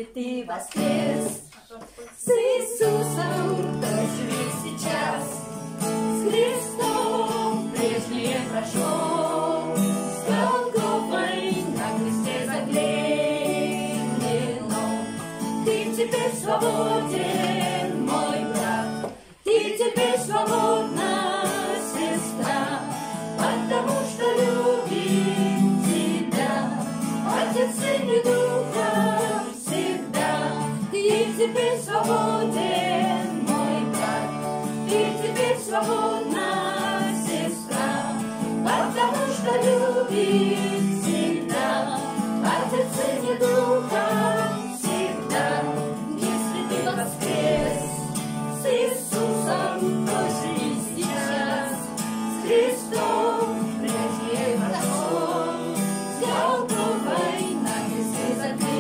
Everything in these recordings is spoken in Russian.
Если ты воскрес с Иисусом, то живи сейчас. С Христом прежнее прошло, с Голгофой на кресте заклеймено. Ты теперь свободен, мой брат, ты теперь свободна, сестра, потому что любит тебя Отец, Сын и Духа всегда. Ты теперь свободен, мой брат, ты теперь свободна, сестра, потому что любит тебя Отец, Сын и Духа всегда. Если ты воскрес с Иисусом, то живи сейчас. С Христом прежнее прошло, с Голгофой на кресте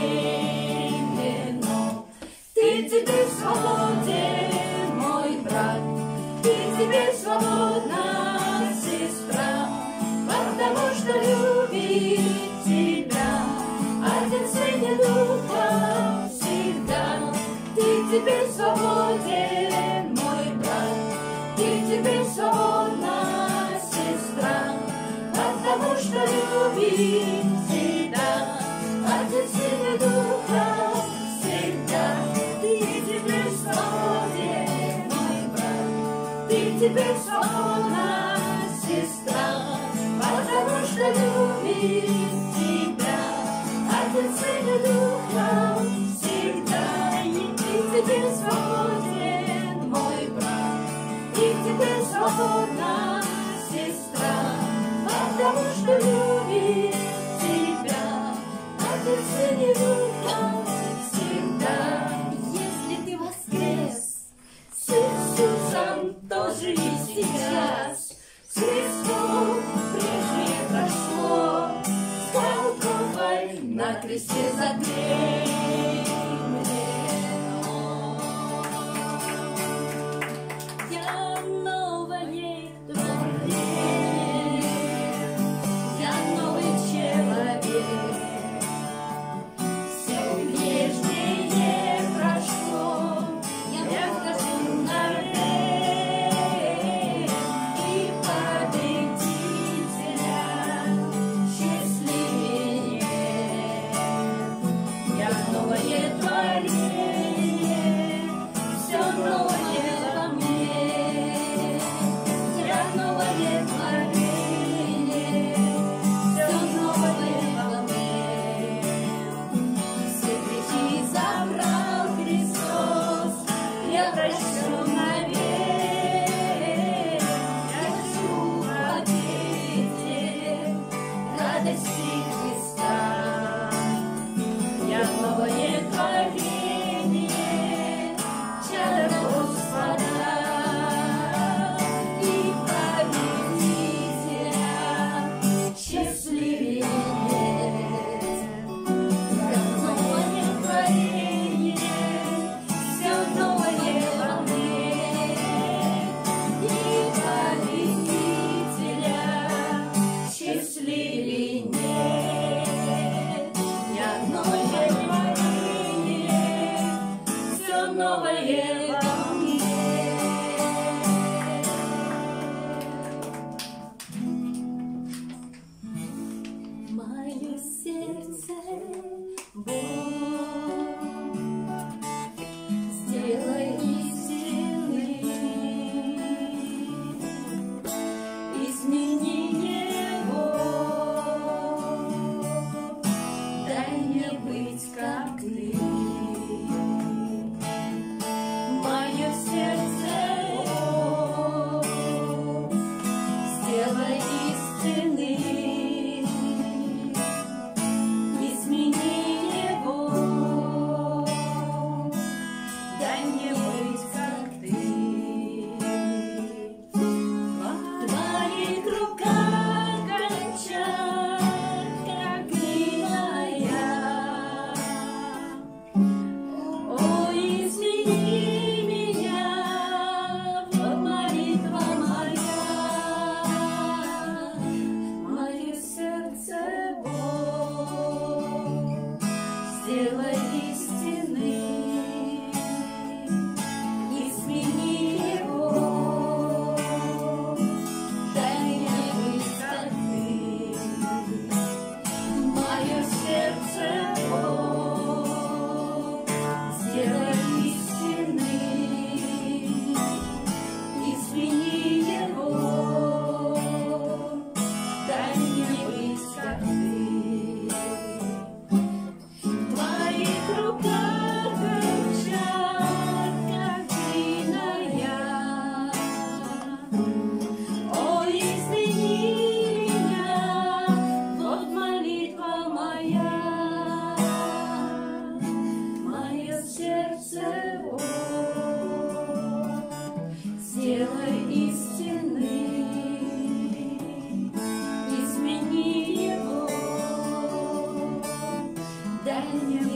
заклеймено. Ты теперь свободен, мой брат, ты теперь свободна, сестра, потому что любит тебя Отец, Сын и Духа всегда. Ты теперь свободен, мой брат, ты теперь свободна, сестра, потому что любит тебя Отец, Сын и Духа всегда. Ты теперь свободен, мой брат, ты теперь свободна, сестра, потому что любит тебя Отец, Сын и Духа всегда. Ты теперь свободен, мой брат, ты теперь свободна, сестра, потому что любит тебя Отец, Сын и Духа всегда. Если ты воскрес с Иисусом, то живи сейчас. С Христом прежнее прошло, с Голгофой на кресте заклеймено. Я новое творение, я новый человек. Все прежнее прошло, я вхожу навек, и победителя счастливее. Я новое творение, все новое во мне. Я новое творение, все новое во мне. Все грехи забрал Христос, я прощен навек. Я хочу в ответе радости Христа. Я новое творение, чадо Господа, и победителя счастливее нет. Я новое творение, все новое во мне, и победителя счастливее нет. Я новое творение, все новое во мне. Мое сердце, Бог, сделай истинным, измени его, дай мне быть как ты. дальнем